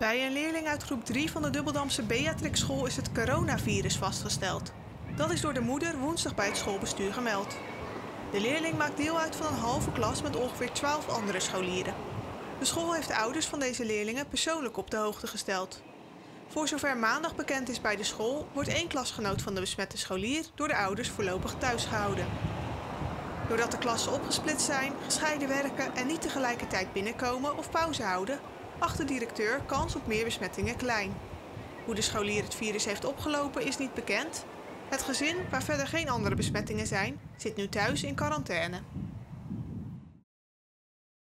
Bij een leerling uit groep 3 van de Dubbeldamse Beatrix School is het coronavirus vastgesteld. Dat is door de moeder woensdag bij het schoolbestuur gemeld. De leerling maakt deel uit van een halve klas met ongeveer 12 andere scholieren. De school heeft de ouders van deze leerlingen persoonlijk op de hoogte gesteld. Voor zover maandag bekend is bij de school, wordt 1 klasgenoot van de besmette scholier door de ouders voorlopig thuis gehouden. Doordat de klassen opgesplitst zijn, gescheiden werken en niet tegelijkertijd binnenkomen of pauze houden, acht de directeur kans op meer besmettingen klein. Hoe de scholier het virus heeft opgelopen is niet bekend. Het gezin, waar verder geen andere besmettingen zijn, zit nu thuis in quarantaine.